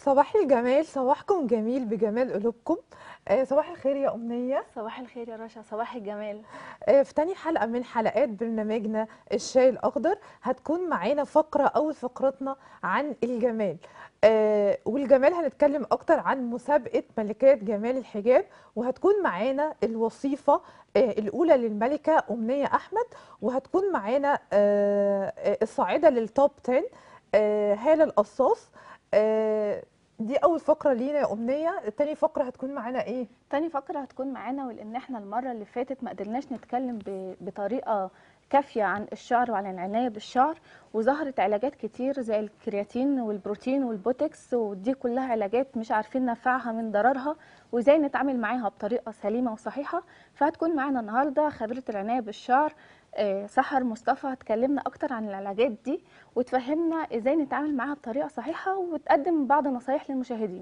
صباح الجمال، صباحكم جميل بجمال قلوبكم. صباح الخير يا أمنية. صباح الخير يا رشا، صباح الجمال. في تاني حلقة من حلقات برنامجنا الشاي الأخضر هتكون معانا أول فقراتنا عن الجمال. والجمال هنتكلم أكتر عن مسابقة ملكات جمال الحجاب، وهتكون معانا الوصيفة الأولى للملكة أمنية أحمد، وهتكون معانا الصاعدة للتوب 10 هالة القصاص. دي أول فقرة لينا يا أمنية. تاني فقرة هتكون معانا إيه؟ تاني فقرة هتكون معانا، ولان احنا المرة اللي فاتت ما قدرناش نتكلم بطريقة كافية عن الشعر وعن العناية بالشعر، وظهرت علاجات كتير زي الكرياتين والبروتين والبوتكس، ودي كلها علاجات مش عارفين نفعها من ضررها وازاي نتعامل معاها بطريقة سليمة وصحيحة. فهتكون معانا النهاردة خبيرة العناية بالشعر سحر مصطفى، هتكلمنا اكتر عن العلاجات دي وتفهمنا ازاي نتعامل معاها بطريقة صحيحة وتقدم بعض النصايح للمشاهدين.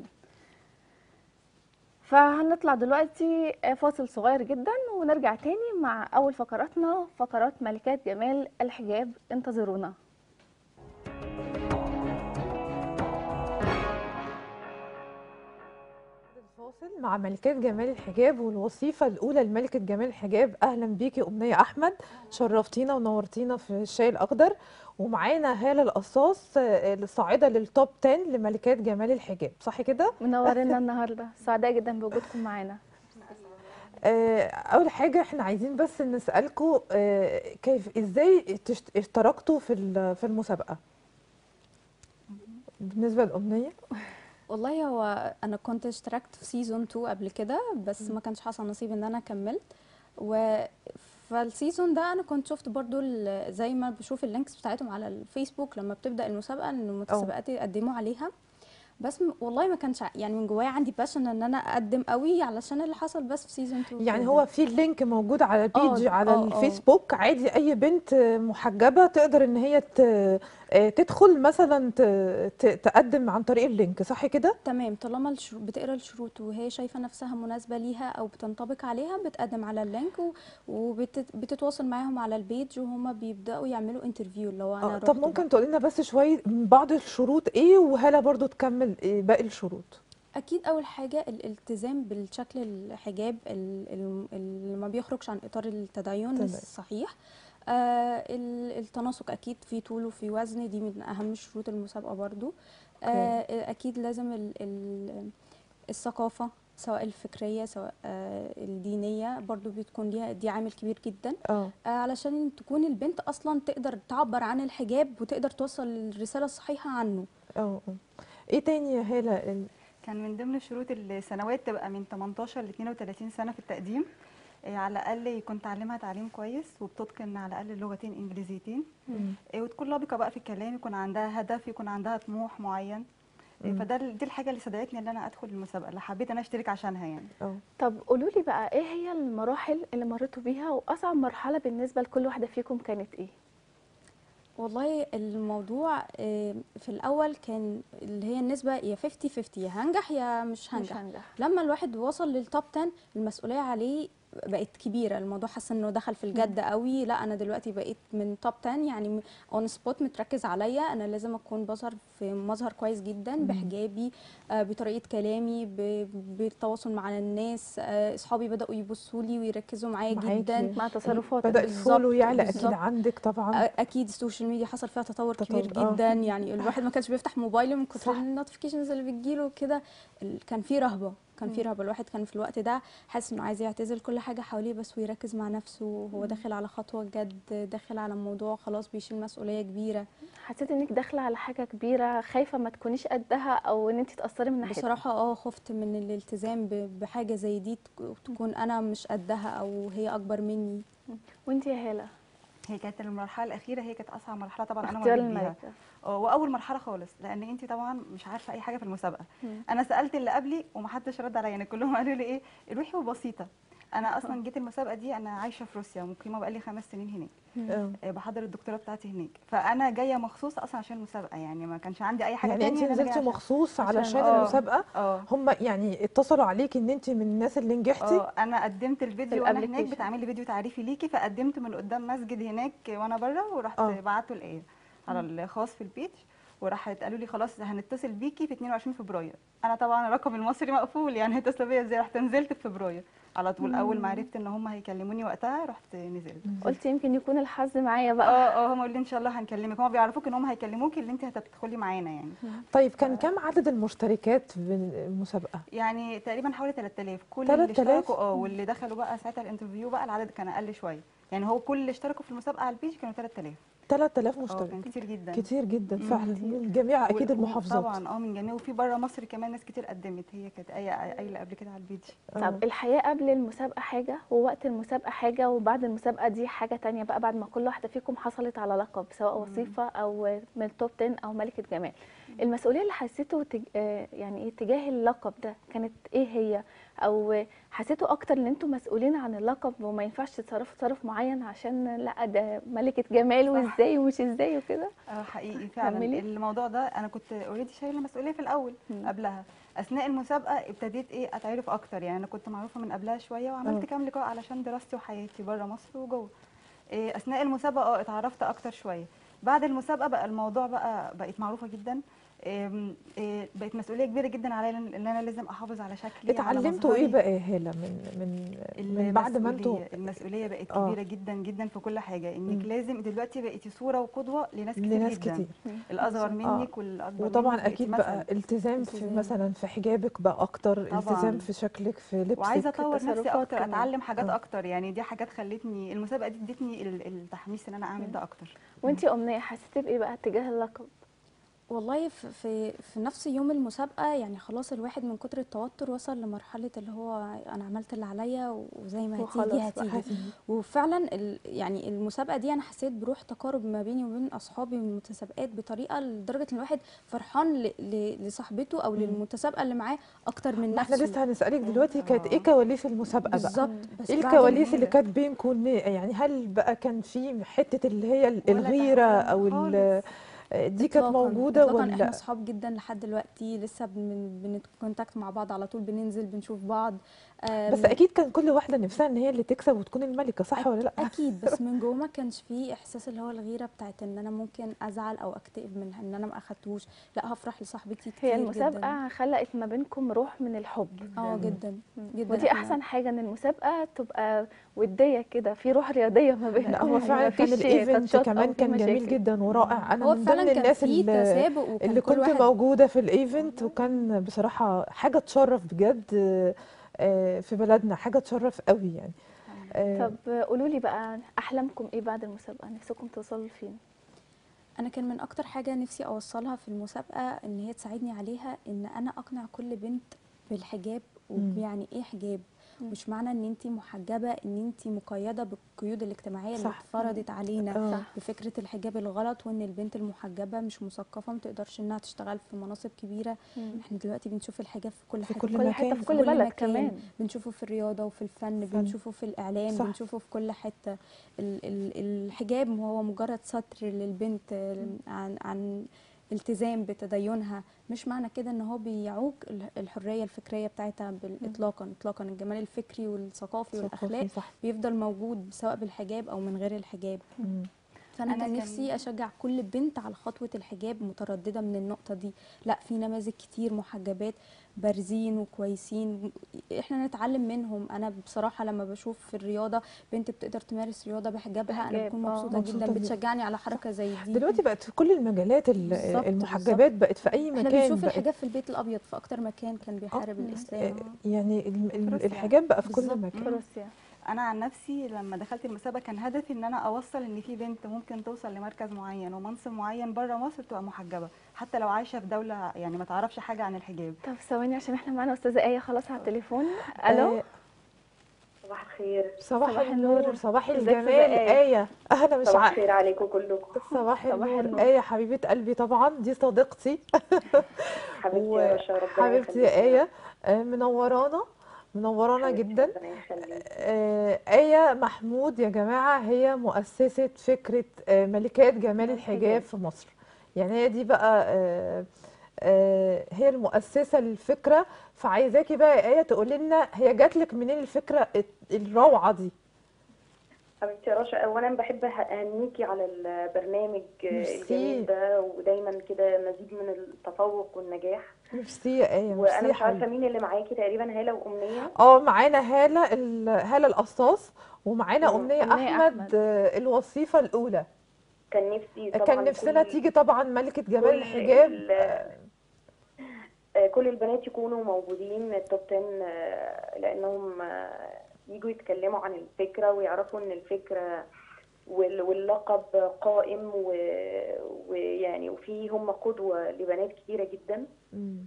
فهنطلع دلوقتي فاصل صغير جدا ونرجع تاني مع أول فقراتنا، فقرات ملكات جمال الحجاب. انتظرونا. الفاصل مع ملكات جمال الحجاب والوصيفة الأولى لملكة جمال الحجاب. أهلا بيكي أمنية أحمد، شرفتينا ونورتينا في الشاي الأخضر. ومعانا هالة القصاص الصاعدة للتوب 10 لملكات جمال الحجاب، صح كده؟ منورنا النهارده، سعداء جدا بوجودكم معانا. أول حاجة احنا عايزين بس نسألكم ازاي اشتركتوا في المسابقة بالنسبة لأمنية؟ والله هو انا كنت اشتركت في سيزون 2 قبل كده، بس ما كانش حصل نصيب ان انا كملت. و فالسيزون ده انا كنت شفت برضو زي ما بشوف اللينكس بتاعتهم على الفيسبوك لما بتبدأ المسابقة ان اه المتسابقات يقدموا عليها. بس والله ما كانش يعني من جوايا عندي باشن ان انا اقدم قوي علشان اللي حصل بس في سيزون 2 يعني كده. هو في اللينك موجود على البيج على اه الفيسبوك، عادي اي بنت محجبة تقدر ان هي تدخل مثلا تقدم عن طريق اللينك، صح كده؟ تمام، طالما بتقرا الشروط وهي شايفه نفسها مناسبه ليها او بتنطبق عليها بتقدم على اللينك وبتتواصل معاهم على البيج وهما بيبداوا يعملوا انترفيو اللي هو انا طب رحت بقى. ممكن تقولي لنا بس شوية من بعض الشروط ايه، وهلا برضو تكمل إيه باقي الشروط؟ اكيد اول حاجه الالتزام بالشكل الحجاب اللي ما بيخرجش عن اطار التدين تمام. الصحيح. التناسق اكيد في طول وفي وزن، دي من اهم شروط المسابقه برضو. اوكي. اكيد لازم الثقافة سواء الفكرية سواء الدينية برضو بتكون ليها دي عامل كبير جدا. اه علشان تكون البنت أصلا تقدر تعبر عن الحجاب وتقدر توصل الرسالة الصحيحة عنه. اه ايه تاني يا هالة كان من ضمن شروط السنوات تبقى من 18 ل 32 سنة في التقديم. على الأقل يكون تعليمها تعليم كويس وبتتقن على الأقل لغتين إنجليزيتين. مم. وتكون لبقة بقى في الكلام، يكون عندها هدف، يكون عندها طموح معين. مم. دي الحاجة اللي صدقتني ان انا ادخل المسابقة، اللي حبيت انا اشترك عشانها يعني. اه طب قولوا لي بقى ايه هي المراحل اللي مريتوا بيها، واصعب مرحلة بالنسبة لكل واحدة فيكم كانت ايه؟ والله الموضوع في الأول كان اللي هي النسبة يا 50-50، يا هنجح يا مش مش هنجح. هنجح. لما الواحد وصل للتوب 10 المسؤولية عليه بقت كبيرة، الموضوع حاسة انه دخل في الجد قوي. لا انا دلوقتي بقيت من توب 10 يعني اون سبوت متركز عليا، انا لازم اكون بظهر في مظهر كويس جدا مم. بحجابي بطريقة كلامي بالتواصل مع الناس. اصحابي بدأوا يبصوا لي ويركزوا معايا جدا. معاكي. مع تصرفاتك. بدأ الفولو بالظبط يعلى اكيد بالظبط. عندك طبعا. اكيد السوشيال ميديا حصل فيها تطور كبير تطور اه جدا، يعني الواحد ما كانش بيفتح موبايله من كتر صح. النوتيفيكيشنز اللي بتجيله كده. كان في رهبه، كان في رهبه. الواحد كان في الوقت ده حاسس انه عايز يعتزل كل حاجه حواليه بس ويركز مع نفسه، وهو داخل على خطوه جد، داخل على موضوع خلاص بيشيل مسؤوليه كبيره. حسيت انك داخلة على حاجة كبيرة، خايفة ما تكونيش قدها او ان انت تأثري من ناحيتها؟ بصراحه خفت من الالتزام بحاجه زي دي تكون انا مش قدها او هي اكبر مني. وانت يا هالة؟ هي كانت المرحلة الأخيرة هي كانت أصعب مرحلة طبعا أنا اختيار مريت بيها. الملكة. وأول مرحلة خالص، لأن أنت طبعا مش عارفة أي حاجة في المسابقة. أنا سألت اللي قبلي ومحدش رد عليا، يعني كلهم قالوا لي إيه، روحي وبسيطة. أنا أصلا جيت المسابقة دي أنا عايشة في روسيا، مقيمة بقالي 5 سنين هناك. اه بحضر الدكتوراه بتاعتي هناك، فأنا جاية مخصوص أصلا عشان المسابقة، يعني ما كانش عندي أي حاجة يعني انت تانية إن أنا جاية نزلتي عشان. مخصوص عشان علشان اه المسابقة؟ اه هم يعني اتصلوا عليكي ان انت من الناس اللي نجحتي؟ انا قدمت في الفيديو وانا هناك، الابليكيشن. بتعملي فيديو تعريفي ليكي، فقدمت من قدام مسجد هناك وانا بره، ورحت اه بعته الايه على الخاص في البيت. وراحت قالوا لي خلاص هنتصل بيكي في 22 فبراير. انا طبعا الرقم المصري مقفول، يعني هيتصلوا بيا ازاي؟ رحت نزلت في فبراير على طول. اول ما عرفت ان هم هيكلموني وقتها رحت نزلت. قلت يمكن يكون الحظ معايا بقى. هم قالوا لي ان شاء الله هنكلمك، هم بيعرفوك ان هم هيكلموكي اللي انت هتدخلي معانا يعني. طيب كان كم عدد المشتركات في المسابقه؟ يعني تقريبا حوالي 3000 كل اللي 3000 اشتركوا. واللي دخلوا بقى ساعتها الانترفيو بقى العدد كان اقل شويه، يعني هو كل اللي اشتركوا في المسابقه على البيج كانوا 3000. 3000 كان مشترك، كتير جدا. كتير جدا مم. فعلا، من جميع اكيد المحافظات. طبعا من جميع، وفي بره مصر كمان ناس كتير قدمت. هي كانت قايله قبل كده على البيج. طب الحياة قبل المسابقة حاجة، ووقت المسابقة حاجة، وبعد المسابقة دي حاجة تانية بقى، بعد ما كل واحدة فيكم حصلت على لقب سواء وظيفة أو من التوب 10 أو ملكة جمال، المسؤولية اللي حسيته يعني ايه تجاه اللقب ده كانت ايه هي؟ أو حسيتوا أكتر إن انتوا مسؤولين عن اللقب وما ينفعش تتصرفوا تصرف معين عشان لا ده ملكة جمال وازاي ومش ازاي وكده؟ حقيقي فعلا كملي. الموضوع ده انا كنت اوريدي شايله مسؤوليه في الاول. قبلها اثناء المسابقه ابتديت اتعرف اكتر، يعني انا كنت معروفه من قبلها شويه وعملت كام لقاء علشان دراستي وحياتي بره مصر وجوه. اثناء المسابقه اتعرفت اكتر شويه. بعد المسابقه بقى الموضوع بقيت معروفه جدا. بقت مسؤوليه كبيره جدا عليا ان انا لازم احافظ على شكلي على اتعلمتوا ايه مظهري. بقى يا هاله من بعد ما انتوا؟ المسؤوليه بقت كبيره جدا جدا في كل حاجه، انك لازم دلوقتي بقيتي صوره وقدوه لناس كتير جدا، كتير. الاصغر منك والاكبر وطبعا منك. اكيد بقى التزام في مثلا في حجابك بقى اكتر، التزام في شكلك في لبسك، وعايزه اطور نفسي التصرفات اكتر، كمان. اتعلم حاجات اكتر. يعني دي حاجات خلتني المسابقه دي ادتني التحميس ان انا اعمل ده اكتر. وانتي أمنية حسيتي بإيه بقى تجاه اللقب؟ والله في نفس يوم المسابقة يعني خلاص الواحد من كتر التوتر وصل لمرحلة اللي هو أنا عملت اللي عليا وزي ما هتيجي وخلاص بقى. هتيجي. وفعلا يعني المسابقة دي أنا حسيت بروح تقارب ما بيني وبين أصحابي من المتسابقات بطريقة لدرجة إن الواحد فرحان لصاحبته أو للمتسابقة اللي معاه أكتر من ما احنا نفسه. لسه هنسألك دلوقتي كانت ايه كواليس المسابقة بقى؟ بالظبط. بس ايه بعد الكواليس اللي كانت بينكم؟ يعني هل بقى كان في حتة اللي هي الغيرة او دي كانت موجودة اطلاقا احنا ولا؟ اصحاب جدا لحد دلوقتي، لسه بنكونتاكت مع بعض على طول، بننزل بنشوف بعض. بس اكيد كان كل واحدة نفسها ان هي اللي تكسب وتكون الملكة، صح ولا لا؟ اكيد، بس من جوه ما كانش فيه احساس اللي هو الغيره بتاعت ان انا ممكن ازعل او اكتئب من ان انا ما اخدتوش، لا هفرح لصاحبتي كتير هي المسابقة جدا. خلقت ما بينكم روح من الحب. جدا جدا. ودي احسن حاجة ان المسابقة تبقى ودية كده، في روح رياضية ما بينكم. لا هو فعلا كان مفيش الايفنت تاتشات أو كمان في كان جميل مشاكل. جدا ورائع. انا هو من فعلا ضمن كان الناس في تسابق وكان اللي كل كنت واحد موجودة في الايفنت، وكان بصراحة حاجة تشرف بجد في بلدنا، حاجة تشرف قوي يعني. طب قولوا لي بقى احلامكم ايه بعد المسابقة؟ نفسكم توصلوا لفين؟ انا كان من اكتر حاجه نفسي اوصلها في المسابقه ان هي تساعدني عليها، ان انا اقنع كل بنت بالحجاب ويعني ايه حجاب. مش معنى ان انت محجبه ان انت مقيده بالقيود الاجتماعيه اللي اتفرضت علينا بفكره الحجاب الغلط، وان البنت المحجبه مش مثقفه ما تقدرش انها تشتغل في مناصب كبيره. احنا دلوقتي بنشوف الحجاب في كل حته، كل مكان، في كل بلد كمان. بنشوفه في الرياضه وفي الفن، بنشوفه في الاعلام، بنشوفه في كل حته. الحجاب هو مجرد ستر للبنت عن التزام بتدينها، مش معنى كده ان هو بيعوق الحريه الفكريه بتاعتها بالاطلاقا. اطلاقا الجمال الفكري والثقافي والاخلاق بيفضل موجود سواء بالحجاب او من غير الحجاب. فانا كان نفسي اشجع كل بنت على خطوه الحجاب، متردده من النقطه دي. لا، في نماذج كتير محجبات بارزين وكويسين، احنا نتعلم منهم. انا بصراحه لما بشوف في الرياضه بنت بتقدر تمارس رياضه بحجابها انا بكون مبسوطه جدا، بتشجعني على حركه زي دي. دلوقتي بقت في كل المجالات المحجبات بقت في اي مكان. احنا بنشوف الحجاب في البيت الابيض في اكتر مكان كان بيحارب الاسلام. يعني الحجاب بقى في كل مكان. في روسيا. انا عن نفسي لما دخلت المسابقه كان هدفي ان انا اوصل ان في بنت ممكن توصل لمركز معين ومنصب معين بره مصر تبقى محجبه، حتى لو عايشه في دوله يعني ما تعرفش حاجه عن الحجاب. طب ثواني عشان احنا معانا استاذه ايه خلاص على التليفون. الو. صباح الخير. صباح النور. صباح ازيك الجمال يا آية. انا مش صباح الخير عليكم كلكم. صباح النور آية حبيبة قلبي، طبعا دي صديقتي حبيبتي يا رشا، ربنا حبيبتي يا آية. منورانا جدا. آية محمود يا جماعة هي مؤسسة فكرة ملكات جمال الحجاب في مصر. يعني هي دي بقى هي المؤسسة للفكرة. فعايزاكي بقى يا آية تقولي لنا هي جات لك منين الفكرة الروعة دي؟ حبيبتي يا رشا، اولا بحب اهنيكي على البرنامج ميرسي. الجميل ده، ودايما كده مزيد من التفوق والنجاح. ميرسي يا ايه، ميرسي وانا يا مش عارفه حبيبتي. مين اللي معاكي، تقريبا هاله وامنيه. معانا هالة هالة القصاص، ومعانا أمنية أمنية أحمد، أحمد. الوصيفة الأولى. كان نفسي كان طبعا نفسنا تيجي طبعا ملكة جمال كل الحجاب. كل البنات يكونوا موجودين التوب 10، لانهم يجوا يتكلموا عن الفكره ويعرفوا ان الفكره واللقب قائم، ويعني وفي هم قدوه لبنات كتيره جدا. مم.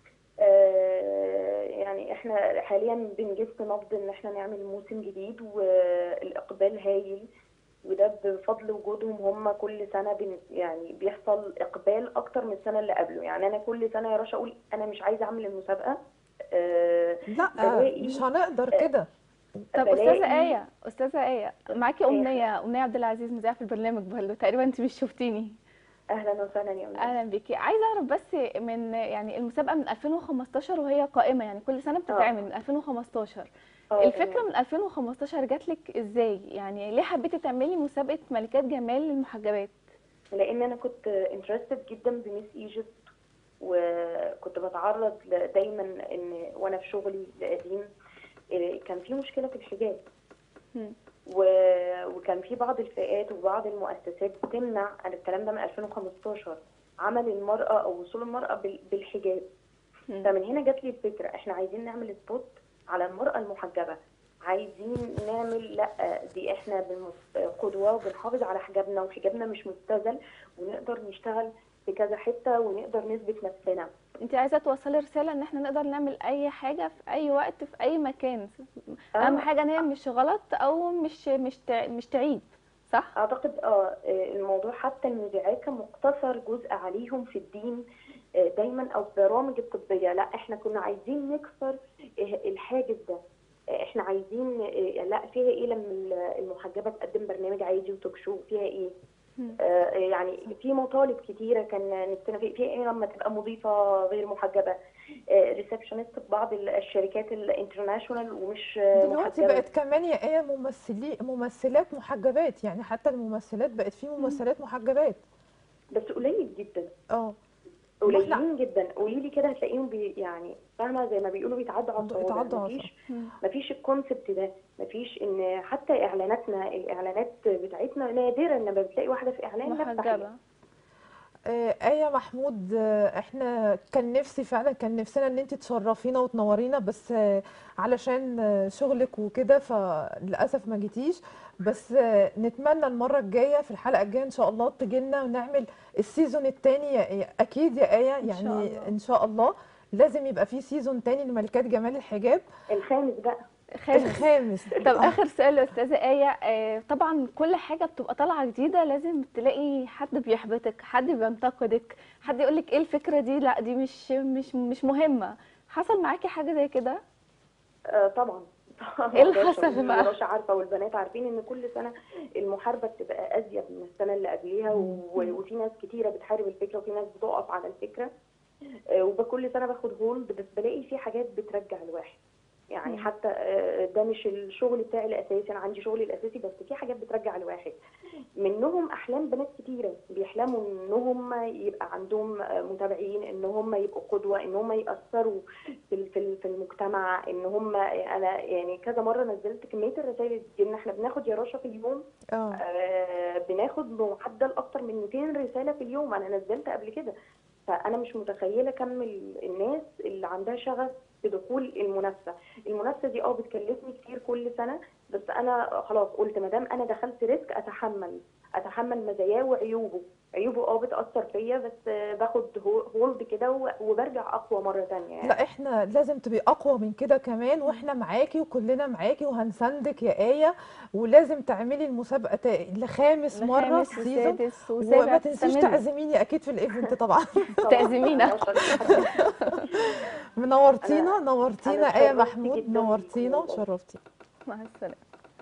يعني احنا حاليا بنجس نبض ان احنا نعمل موسم جديد، والاقبال هايل، وده بفضل وجودهم هم. كل سنه يعني بيحصل اقبال اكتر من السنه اللي قبله. يعني انا كل سنه يا رشا اقول انا مش عايزه اعمل المسابقه، لا، مش بلاقي هنقدر كده. طب استاذه بلاقي ايه، استاذه ايه، معاكي امنيه عبد العزيز مذيعه في البرنامج برضه، تقريبا انت مش شفتيني. اهلا وسهلا يا أمنية. اهلا بيكي. عايزه اعرف بس من يعني المسابقه من 2015 وهي قائمه، يعني كل سنه بتتعمل من 2015. الفكره تمام. من 2015 جات لك ازاي؟ يعني ليه حبيتي تعملي مسابقه ملكات جمال للمحجبات؟ لان انا كنت انترستد جدا بميس ايجيبت، وكنت بتعرض دايما ان وانا في شغلي القديم كان في مشكله في الحجاب، مم. وكان في بعض الفئات وبعض المؤسسات بتمنع. أنا الكلام ده من 2015، عمل المرأة أو وصول المرأة بالحجاب. مم. فمن هنا جات لي الفكرة، احنا عايزين نعمل سبوت على المرأة المحجبة، عايزين نعمل لا دي احنا قدوة، وبنحافظ على حجابنا، وحجابنا مش مبتذل، ونقدر نشتغل في كذا حتة، ونقدر نثبت نفسنا. انت عايزه توصلي رساله ان احنا نقدر نعمل اي حاجه في اي وقت في اي مكان، اهم حاجه ان هي مش غلط او مش تعيب، صح؟ اعتقد الموضوع حتى المذيعات كان مقتصر جزء عليهم في الدين دايما، او البرامج الطبيه. لا احنا كنا عايزين نكسر الحاجز ده. احنا عايزين لا فيها ايه لما المحجبه تقدم برنامج عادي وتوك شو، فيها ايه؟ يعني في مطالب كتيره كان نفسنا فيها ايه لما تبقى مضيفه غير محجبه، ريسبشنست في بعض الشركات الانترناشونال ومش دلوقتي محجبه. بقت كمان يا ايه ممثلات محجبات، يعني حتى الممثلات بقت في ممثلات محجبات. بس قليل جدا، اه واحنا قليلين جدا. قولي لي كده هتلاقيهم يعني فاهمه زي ما بيقولوا بيتعدوا على الصوابع. اتعدوا عصا. مفيش الكونسبت ده، مفيش. ان حتى اعلاناتنا، الاعلانات بتاعتنا نادرا لما بتلاقي واحده في اعلان لابسه حجاب. محجبه. آية محمود، احنا كان نفسنا ان انت تشرفينا وتنورينا، بس علشان شغلك وكده فللاسف ما جيتيش. بس نتمنى المرة الجاية في الحلقة الجاية ان شاء الله تجينا ونعمل السيزون التاني اكيد يا آية، إن شاء يعني الله. ان شاء الله لازم يبقى في سيزون تاني لملكات جمال الحجاب. الخامس بقى. الخامس. طب اخر سؤال يا استاذه ايه، طبعا كل حاجه بتبقى طالعه جديده لازم تلاقي حد بيحبطك، حد بينتقدك، حد يقولك ايه الفكره دي، لا دي مش مهمه. حصل معاكي حاجه زي كده؟ طبعا. ايه اللي حصل بقى؟ رشا عارفه والبنات عارفين ان كل سنه المحاربه بتبقى ازيد من السنه اللي قبليها، وفي ناس كتيره بتحارب الفكره، وفي ناس بتقف على الفكره. وبكل سنه باخد هولد، بس بلاقي في حاجات بترجع الواحد. يعني حتى ده مش الشغل بتاعي الاساسي، انا عندي شغلي الاساسي، بس في حاجات بترجع الواحد. منهم احلام بنات كتيره بيحلموا ان هم يبقى عندهم متابعين، ان هم يبقوا قدوه، ان هم ياثروا في المجتمع، ان هم. انا يعني كذا مره نزلت كميه الرسائل اللي بتجيلنا، احنا بناخد يا رشا في اليوم بناخد بمعدل اكتر من 200 رساله في اليوم. انا نزلت قبل كده، فانا مش متخيله كم الناس اللي عندها شغف بدخول المنافسه دي. بتكلفني كتير كل سنه، بس انا خلاص قلت ما دام انا دخلت ريسك اتحمل مزاياه وعيوبه. عيوبه بتاثر فيا، بس باخد هولد كده وبرجع اقوى مره ثانيه يعني. لا احنا لازم تبقي اقوى من كده كمان، واحنا معاكي وكلنا معاكي وهنساندك يا آية، ولازم تعملي المسابقة لخامس مرة لخامس سيزون، وسادس وما وسابع تنسيش تستمر. تعزميني اكيد في الايفنت طبعا. تعزمينا. منورتينا أنا نورتينا آية اتشرفت محمود، جدا نورتينا بيكم والله. وشرفتي. مع السلامه.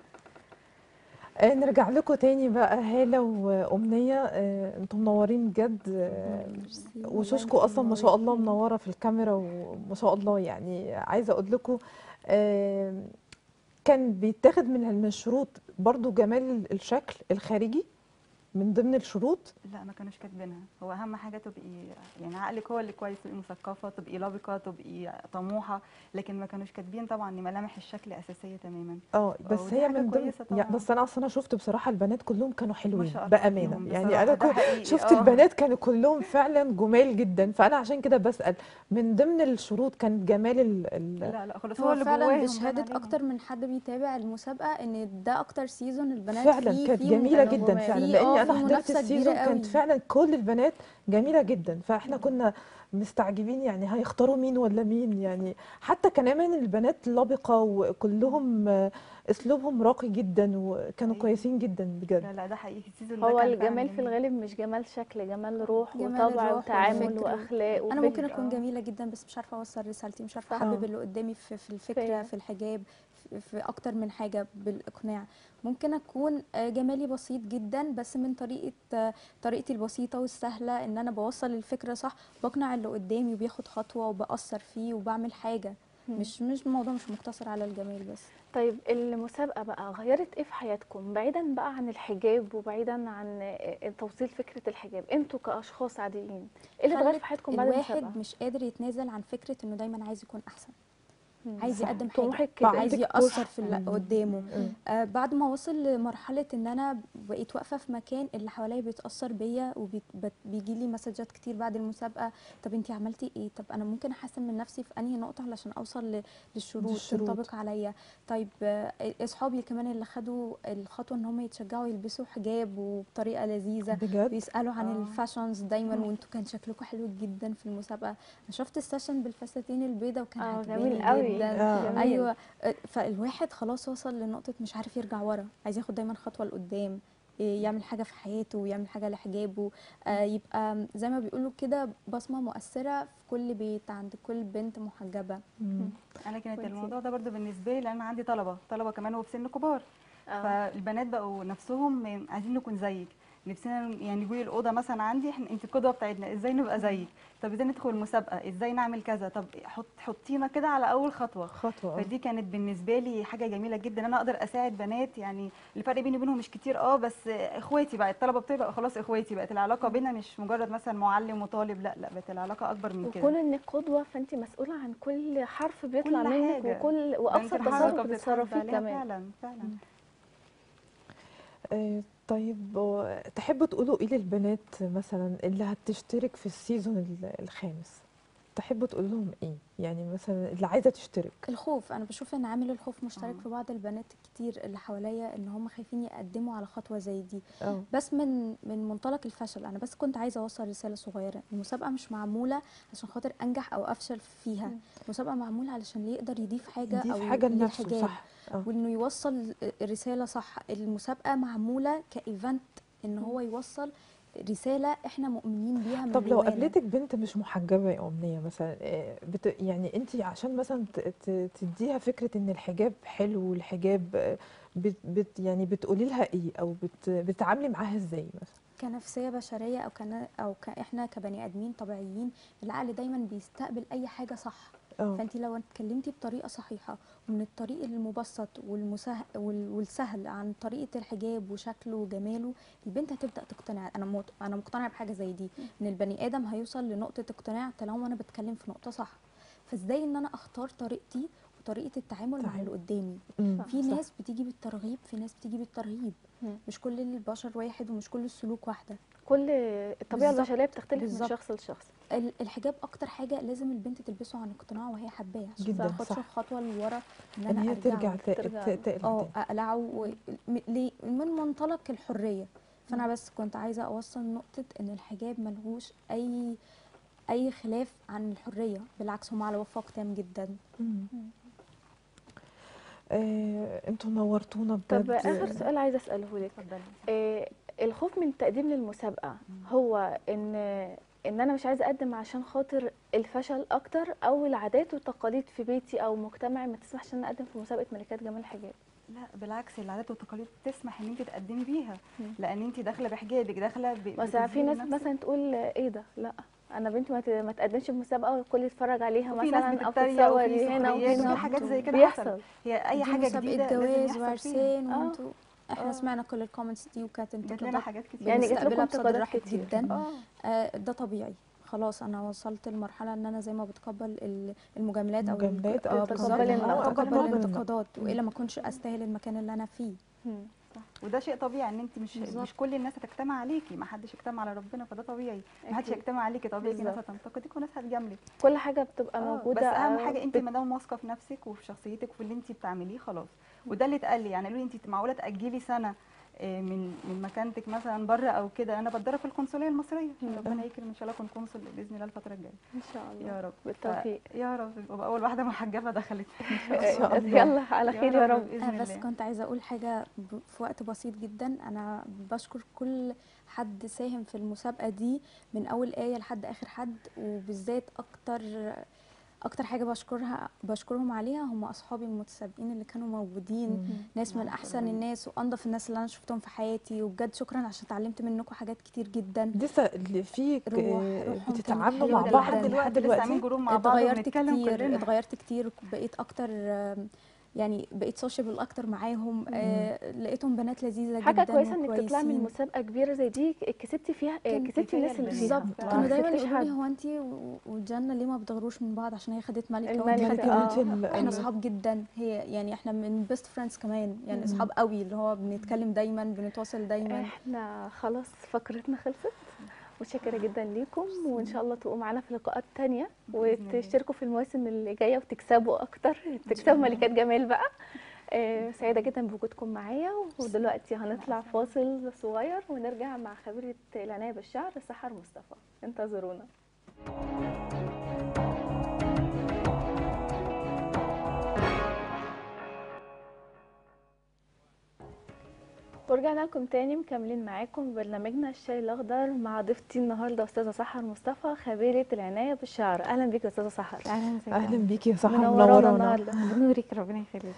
نرجع لكم تاني بقى هالة وأمنية، انتم منورين بجد، وشوشكم اصلا ما شاء الله منوره في الكاميرا وما شاء الله. يعني عايزه اقول لكم كان بيتاخد من الشروط برضو جمال الشكل الخارجي من ضمن الشروط؟ لا ما كانوش كاتبينها. هو اهم حاجه تبقي يعني عقلك هو اللي كويس، تبقي مثقفه، تبقي لبقه، تبقي طموحه، لكن ما كانوش كاتبين طبعا ان ملامح الشكل اساسيه تماما. بس ودي هي حاجه من ضمن كويسه يعني، طبعا. بس انا اصلا شفت بصراحه البنات كلهم كانوا ما حلوين شاء الله بامانه، فيهم يعني انا بصراحه، ده حقيقي. شفت البنات كانوا كلهم فعلا جمال جدا، فانا عشان كده بسال من ضمن الشروط كان جمال لا لا خالص، هو هو اللي فعلا جواهم بان بشهادة عليهم. اكتر من حد بيتابع المسابقة ان ده اكتر سيزون البنات فعلا فيه كانت جميله كانوا جدا جمال. فعلا، في لاني في انا حضرت منافسة كبيرة السيزون كانت قوي. فعلا كل البنات جميله جدا، فاحنا كنا مستعجبين يعني هيختاروا مين ولا مين يعني. حتى كمان البنات لبقه وكلهم اسلوبهم راقي جدا وكانوا حقيقي. كويسين جدا بجد. لا لا ده حقيقي، السيزون ده هو كان فعلا الجمال في جميل. الغالب مش جمال شكل، جمال روح جمال وطبع الروح وتعامل والفكر واخلاق انا ممكن وفكر. اكون جميلة جدا بس مش عارفة اوصل رسالتي، مش عارفة صح. احبب اللي قدامي في الفكرة، فيا. في الحجاب، في اكتر من حاجة بالاقناع. ممكن اكون جمالي بسيط جدا بس من طريقتي البسيطة والسهلة ان انا بوصل الفكرة صح، بقنع اللي قدامي وبياخد خطوة وبأثر فيه وبعمل حاجة. مش الموضوع مش مقتصر على الجمال بس. طيب المسابقة بقى غيرت ايه في حياتكم بعيدا بقى عن الحجاب وبعيدا عن توصيل فكرة الحجاب؟ انتوا كأشخاص عاديين ايه اللي اتغير خلت في حياتكم بعد المسابقة؟ الواحد مش قادر يتنازل عن فكرة انه دايما عايز يكون احسن، عايز صح. يقدم حاجة، طموحك بقى كبر. عايز عندك يأثر بوش. في اللي قدامه. مم. بعد ما وصل لمرحلة ان انا بقيت واقفة في مكان اللي حواليا بيتأثر بيا وبيجي لي مسجات كتير بعد المسابقة، طب انتي عملتي ايه، طب انا ممكن احسن من نفسي في انهي نقطة علشان اوصل للشروط تنطبق عليا. طيب اصحابي كمان اللي خدوا الخطوة ان هم يتشجعوا يلبسوا حجاب وبطريقة لذيذة، بجد بيسألوا عن الفاشونز دايما، وانتوا كان شكلكم حلو جدا في المسابقة. انا شفت السيشن بالفساتين البيضاء وكان جميل عجباني قوي. جدا. جميل. ايوه. فالواحد خلاص وصل لنقطة مش عارف يرجع ورا، عايز ياخد دايما خطوة لقدام، يعمل حاجة في حياته ويعمل حاجة لحجابه، يبقى زي ما بيقولوا كده بصمة مؤثرة في كل بيت عند كل بنت محجبة. مم. انا كانت وانتي؟ الموضوع ده برضو بالنسبه لي، لان انا عندي طلبه كمان وفي سن كبار. فالبنات بقوا نفسهم عايزين نكون زيك، نفسنا يعني يقولي الاوضه مثلا عندي احنا انت القدوه بتاعتنا، ازاي نبقى زيك، طب ازاي ندخل المسابقه، ازاي نعمل كذا، طب حطينا كده على اول خطوه. فدي كانت بالنسبه لي حاجه جميله جدا، انا اقدر اساعد بنات. يعني الفرق بيني وبينهم مش كتير بس اخواتي بقى، الطلبه بتبقى خلاص اخواتي، بقت العلاقه بينا مش مجرد مثلا معلم وطالب، لا لا بقت العلاقه اكبر من كده. وكون انك قدوة فانت مسؤولة عن كل حرف بيطلع كل منك حاجه، وكل ده انت وابسط تصرف الحركه بتتحاسب بتتصرفيه عليها كمان. فعلا فعلا. طيب تحبوا تقولوا ايه للبنات مثلا اللي هتشترك في السيزون الخامس؟ تحبوا تقول لهم ايه يعني مثلا اللي عايزه تشترك؟ الخوف، انا بشوف ان عامل الخوف مشترك آه. في بعض البنات الكتير اللي حواليا، ان هم خايفين يقدموا على خطوه زي دي. اه بس من منطلق الفشل، انا بس كنت عايزه اوصل رساله صغيره. المسابقه مش معموله عشان خاطر انجح او افشل فيها، المسابقه معموله علشان اللي يقدر يضيف حاجه دي في او حاجه لنفسه للحجاب صح. وانه يوصل رساله صح. المسابقه معموله كايفنت ان هو يوصل رساله احنا مؤمنين بيها من طب لو جوانا. قابلتك بنت مش محجبه يا امنيه مثلا، يعني انت عشان مثلا تديها فكره ان الحجاب حلو والحجاب يعني بتقولي لها ايه او بتتعاملي معاها ازاي مثلا؟ كنفسيه بشريه او احنا كبني ادمين طبيعيين، العقل دايما بيستقبل اي حاجه صح. اه فانت لو اتكلمتي بطريقه صحيحه ومن الطريق المبسط والسهل عن طريقه الحجاب وشكله وجماله، البنت هتبدا تقتنع. انا مقتنعه بحاجه زي دي، ان البني ادم هيوصل لنقطه اقتناع طالما انا بتكلم في نقطه صح. فازاي ان انا اختار طريقتي وطريقه التعامل مع اللي قدامي؟ في صح. ناس بتيجي بالترغيب، في ناس بتيجي بالترهيب. مش كل البشر واحد ومش كل السلوك واحده. كل الطبيعة بالظبط. البشرية بتختلف من بالظبط. شخص لشخص. الحجاب اكتر حاجه لازم البنت تلبسه عن اقتناع وهي حباه، عشان جدا ما تاخدش صح. خطوه لورا ان ان انا هي ترجع ارجعه ترجع له. تقلع تاني. اقلعه من منطلق الحريه. فانا بس كنت عايزه اوصل نقطه ان الحجاب ملهوش اي خلاف عن الحريه، بالعكس هم على وفاق تام جدا. انتوا نورتونا طب بجد. آخر سؤال عايزة أسأله لك، اتفضلي. الخوف من التقديم للمسابقة هو إن أنا مش عايزة أقدم عشان خاطر الفشل أكتر، أو العادات والتقاليد في بيتي أو مجتمعي ما تسمحش إن أنا أقدم في مسابقة ملكات جمال الحجاب؟ لا بالعكس، العادات والتقاليد تسمح ان انت تقدمي بيها، لان انت داخله بحجابك، داخله بس في بتظهري ناس نفسك. مثلا تقول إيه ده، لا انا بنتي ما تقدمش في مسابقه والكل يتفرج عليها وفي ناس مثلا او بتتريق وفي تتصوري هنا سخريات وهنا وفي حاجات زي كده بيحصل. حصل. هي اي دي حاجه مسابقة جديده لازم جواز يحصل فيها. وعرسان اه وانتوا احنا سمعنا كل الكومنتس دي وكانت جات لنا انتقادات حاجات كتير. يعني جات لكم بنستقبلها بصدر انتقادات رحب كتير. جدا. ده طبيعي. خلاص انا وصلت لمرحله ان انا زي ما بتقبل المجاملات او المجاملات بالظبط تتقبلي النقد. اتقبل النقد. الانتقادات والا ما كنتش استاهل المكان اللي انا فيه. مم. صح. وده شيء طبيعي ان انت بالظبط. مش كل الناس هتجتمع عليكي، ما حدش يجتمع على ربنا، فده طبيعي. ما حدش أكيد. هيجتمع عليكي، طبيعي في ناس بالظبط. هتنتقدك وناس هتجاملك. كل حاجه بتبقى بس موجوده. اهم حاجه انت ما دام واثقه في نفسك وفي شخصيتك وفي اللي انت بتعمليه خلاص. وده اللي اتقال لي، يعني قالوا لي انت معقوله تاجلي سنه من مكانتك مثلا بره او كده. انا بتدرب في القنصليه المصريه، ربنا يكرم ان شاء الله اكون قنصل باذن الله الفتره الجايه ان شاء الله يا رب. بالتوفيق. يا رب ابقى اول واحده محجبه دخلت ان شاء الله. يلا على خير يا رب. باذن بس الله. كنت عايزه اقول حاجه في وقت بسيط جدا. انا بشكر كل حد ساهم في المسابقه دي من اول ايه لحد اخر حد، وبالذات اكتر حاجه بشكرهم عليها هم اصحابي المتسابقين اللي كانوا موجودين. ناس من احسن الناس وانضف الناس اللي انا شفتهم في حياتي، وبجد شكرا عشان اتعلمت منكم حاجات كتير جدا. لسه اللي فيك روحهم كانت بتتعاملوا حلوة مع جداً. بعض لحد لسه عاملين دلوقتي؟ جروب مع بعض وبنتكلم كلنا. اتغيرت كتير، بقيت اكتر يعني بقيت سوشيبل اكتر معاهم. لقيتهم بنات لذيذه حاجه جدا كويسه انك تطلعي من وكويسين. مسابقه كبيره زي دي كسبتي فيها كسبتي الناس اللي فيها. بالظبط. ما كانوا دايما كسبتيش يقولوا لي حد. هو انت وجنة ليه ما بتغروش من بعض عشان هي خدت ملكه الملكة، وانت اه. احنا اصحاب جدا. هي يعني احنا من بيست فريندز كمان، يعني اصحاب قوي اللي هو بنتكلم دايما بنتواصل دايما. احنا خلاص فقرتنا خلصت. متشكره جدا ليكم، وان شاء الله تبقوا معانا في لقاءات تانية وتشتركوا في المواسم اللي جايه وتكسبوا اكتر، تكسبوا ملكات جمال بقى. سعيده جدا بوجودكم معايا. ودلوقتي هنطلع فاصل صغير ونرجع مع خبيره العنايه بالشعر سحر مصطفى. انتظرونا. ورجعنا لكم تاني مكملين معاكم برنامجنا الشاي الاخضر مع ضيفتي النهارده استاذه سحر مصطفى خبيره العنايه بالشعر. اهلا بيك يا استاذه سحر. اهلا بيكي يا سحر، منورانا منورانا. النهارده. بنورك ربنا يخليك.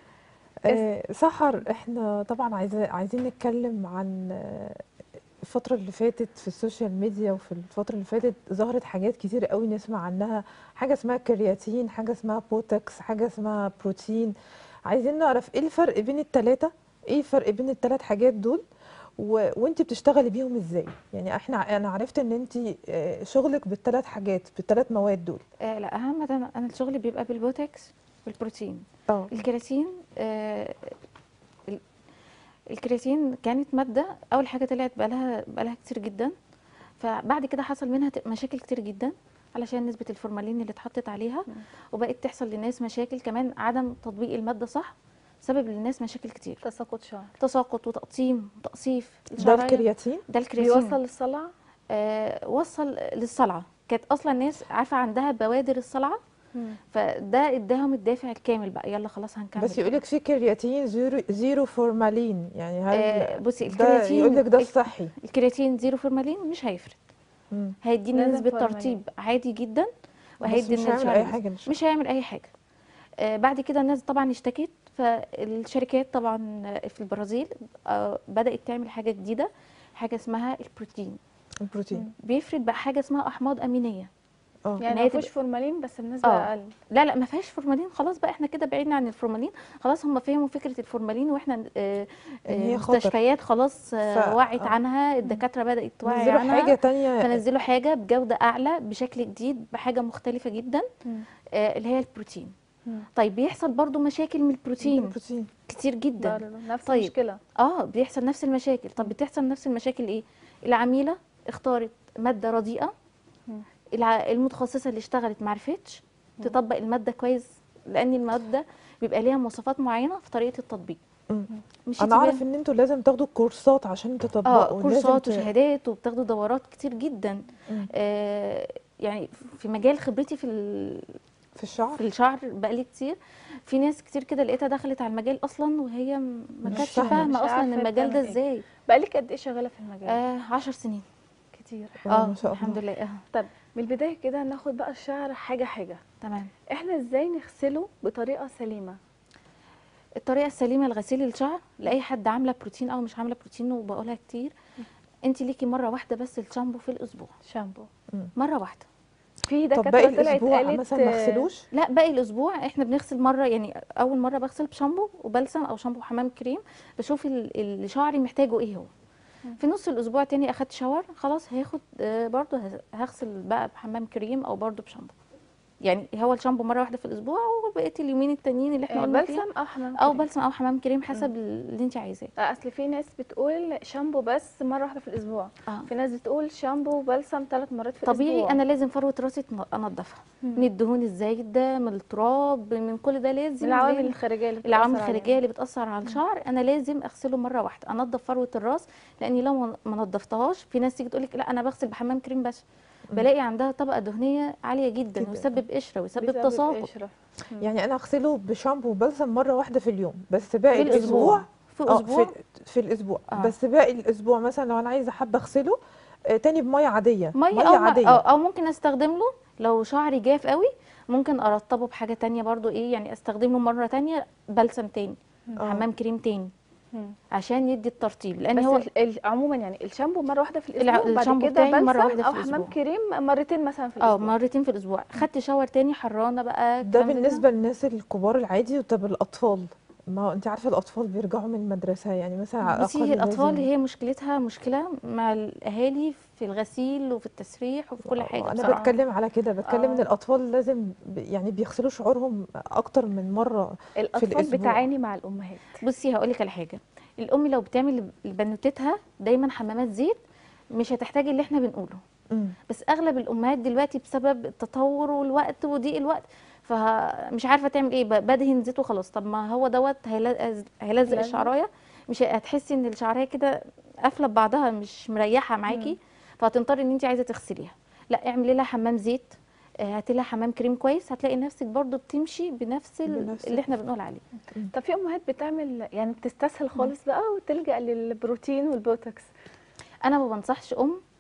سحر، احنا طبعا عايزين نتكلم عن الفترة اللي فاتت في السوشيال ميديا. وفي الفترة اللي فاتت ظهرت حاجات كتير قوي نسمع عنها، حاجة اسمها كرياتين، حاجة اسمها بوتوكس، حاجة اسمها بروتين. عايزين نعرف ايه الفرق بين التلاتة، ايه الفرق بين التلات حاجات دول، وانت بتشتغلي بيهم ازاي؟ يعني انا عرفت ان انت شغلك بالتلات حاجات، بالتلات مواد دول. لا اهم انا شغلي بيبقى بالبوتكس والبروتين. اه الكرياتين الكرياتين كانت ماده اول حاجه طلعت بقالها كتير جدا، فبعد كده حصل منها مشاكل كتير جدا علشان نسبه الفورمالين اللي اتحطت عليها، وبقت تحصل للناس مشاكل كمان عدم تطبيق الماده صح، سبب للناس مشاكل كتير، تساقط شعر، تساقط وتقطيم وتقصيف ده الشعريه. الكرياتين ده الكرياتين بيوصل للصلع. وصل للصلعه. كانت اصلا ناس عارفه عندها بوادر الصلعه، فده اداهم الدافع الكامل بقى يلا خلاص هنكمل. بس يقولك في كرياتين زيرو فورمالين، يعني هل بصي ده الكرياتين يقولك ده الصحي؟ الكرياتين زيرو فورمالين مش هيفرق، هيديني لازم نسبه فورمالين. ترطيب عادي جدا، بس وهيدي مش هيعمل اي حاجه. مش هيعمل اي حاجه. بعد كده الناس طبعا اشتكت، فالشركات طبعا في البرازيل بدات تعمل حاجه جديده، حاجه اسمها البروتين. البروتين بيفرد بقى حاجه اسمها احماض امينيه. يعني ما فيهوش فورمالين بس بنسبه اقل. لا ما فيهاش فورمالين، خلاص بقى احنا كده بعيدنا عن الفورمالين، خلاص هم فهموا فكره الفورمالين، واحنا مستشفيات خلاص وعت عنها، الدكاتره بدات توعي نزلوا عنها، حاجه تانية، فنزلوا حاجه بجوده اعلى بشكل جديد بحاجه مختلفه جدا اللي هي البروتين. طيب بيحصل برضو مشاكل من البروتين كتير جدا. نفس طيب المشكله. بيحصل نفس المشاكل. طب بتحصل نفس المشاكل ايه؟ العميله اختارت ماده رديئه، المتخصصه اللي اشتغلت ما عرفتش تطبق الماده كويس، لان الماده بيبقى ليها مواصفات معينه في طريقه التطبيق. انا اعرف ان انتوا لازم تاخدوا كورسات عشان تطبقوا، كورسات وشهادات، وبتاخدوا دورات كتير جدا. يعني في مجال خبرتي في الشعر، بقالي كتير، في ناس كتير كده لقيتها دخلت على المجال اصلا وهي ما كانتش فاهمه اصلا المجال ده ازاي. بقالك قد ايه شغاله في المجال؟ 10 سنين كتير. ما شاء الله الحمد لله. طب من البدايه كده ناخد بقى الشعر حاجه حاجه. تمام. احنا ازاي نغسله بطريقه سليمه؟ الطريقه السليمه لغسيل الشعر لاي حد عامله بروتين او مش عامله بروتين، وبقولها كتير، انت ليكي مره واحده بس الشامبو في الاسبوع، شامبو. مره واحده. في طب دكاتره باقي طلعت الاسبوع قالت مثلا ما اغسلوش؟ لا باقي الاسبوع احنا بنغسل مره، يعني اول مره بغسل بشامبو وبلسم او شامبو حمام كريم، بشوف اللي شعري محتاجه ايه هو. في نص الاسبوع تاني اخدت شاور، خلاص هاخد برضو هغسل بقى بحمام كريم او برضو بشامبو. يعني هو الشامبو مره واحده في الاسبوع، وبقيت اليومين التانيين اللي احنا قلنا فيها بلسم او حمام او كريم. بلسم او حمام كريم حسب اللي انت عايزاه. اصل في ناس بتقول شامبو بس مره واحده في الاسبوع، في ناس بتقول شامبو وبلسم 3 مرات في طبيعي الاسبوع. انا لازم فروه راسي انضفها من الدهون الزايده، من التراب، من كل ده لازم. من العوامل الخارجيه اللي العوامل بتأثر الخارجيه عليها. اللي بتاثر على الشعر انا لازم اغسله مره واحده، انضف فروه الراس. لاني لو ما نضفتهاش، في ناس تيجي تقول لك لا انا بغسل بحمام كريم بس، بلاقي عندها طبقه دهنيه عاليه جدا ويسبب قشره ويسبب تساقط. قشرة. يعني انا اغسله بشامبو وبلسم مره واحده في اليوم، بس باقي في الاسبوع الاسبوع في اه اسبوع في الاسبوع آه. بس باقي الاسبوع مثلا لو انا عايزه حابه اغسله تاني بميه عاديه، ميه ميه عاديه. او ممكن استخدم له لو شعري جاف قوي، ممكن ارطبه بحاجه تانية برضو، ايه يعني استخدم له مره تانية بلسم تاني، حمام كريم تاني، عشان يدي الترطيب. لان بس هو عموما يعني الشامبو مره واحده في الاسبوع، بعد الشامبو كده بتاعي مرة بلسم واحدة في او حمام الأسبوع. كريم مرتين مثلا في الاسبوع. مرتين في الاسبوع. خدت شاور تاني حرانه بقى ده كلام زي بالنسبه للناس الكبار العادي. وطب الاطفال، ما هو انت عارفه الاطفال بيرجعوا من المدرسه، يعني مثلا على بصي، الاقل هي الاطفال لازم. هي مشكلتها مشكله مع الاهالي في الغسيل وفي التسريح وفي كل حاجه انا بصراحه. بتكلم على كده، بتكلم ان الاطفال لازم يعني بيغسلوا شعورهم اكتر من مره في الاطفال الاسبوع. بتعاني مع الامهات. بصي هقول لك على حاجه، الام لو بتعمل لبنوتتها دايما حمامات زيت مش هتحتاج اللي احنا بنقوله. بس اغلب الامهات دلوقتي بسبب التطور والوقت وضيق الوقت فمش عارفه تعمل ايه، بدهن زيت وخلاص. طب ما هو دوت هيلزق الشعرايه، مش هتحسي ان الشعرايه كده قافله ببعضها مش مريحه معاكي، فهتضطري ان انت عايزه تغسليها. لا اعملي لها حمام زيت، هاتي لها حمام كريم كويس، هتلاقي نفسك برضو بتمشي بنفس اللي احنا بنقول عليه. طب في امهات بتعمل يعني بتستسهل خالص بقى وتلجأ للبروتين والبوتوكس. انا ما بنصحش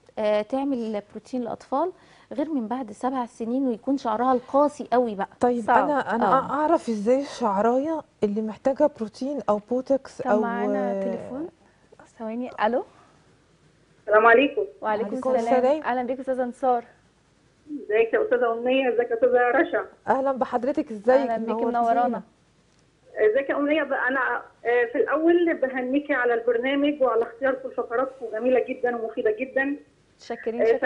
تعمل بروتين للاطفال غير من بعد 7 سنين ويكون شعرها القاسي قوي بقى. طيب صعب. انا اعرف ازاي الشعرايه اللي محتاجه بروتين او بوتوكس طب او معانا تليفون، ثواني. الو. السلام عليكم. وعليكم وعليكم السلام. السلام. اهلا بيك استاذه انتصار. ازيك يا استاذه امنيه؟ ازيك يا استاذه رشا؟ اهلا بحضرتك، ازيك؟ اهلا بيكي منورانا. ازيك يا امنيه؟ انا في الاول بهنيكي على البرنامج وعلى اختياركم لفقراتكم، جميله جدا ومفيده جدا. شكرا لحضرتك.